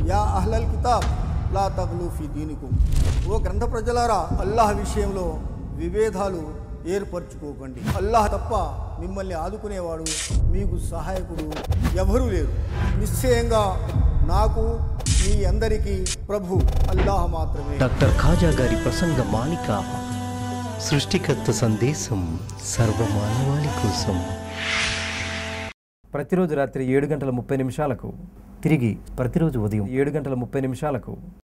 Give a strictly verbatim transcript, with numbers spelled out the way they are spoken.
Yeah అహ్లల్ కితాబ్ లా తగ్లు fee దీనికుం, ఓ గ్రంథ ప్రజలారా అల్లాహ్ విషయంలో విభేదాలు ఏర్పరచుకోకండి. అల్లాహ్ తప్ప మిమ్మల్ని ఆదుకునేవాడు, మీకు సహాయకుడు ఎవరూ లేరు. నిశ్చయంగా నాకు మీ అందరికీ ప్రభు అల్లాహ్ మాత్రమే. డాక్టర్ ఖాజా గారి ప్రసంగ మాలిక సృష్టికర్త సందేశం సర్వమానవాళి కోసం. ప్రతిరోజు రాత్రి ఏడు గంటల ముప్పై నిమిషాలకు తిరిగి ప్రతిరోజు ఉదయం ఏడు గంటల ముప్పై నిమిషాలకు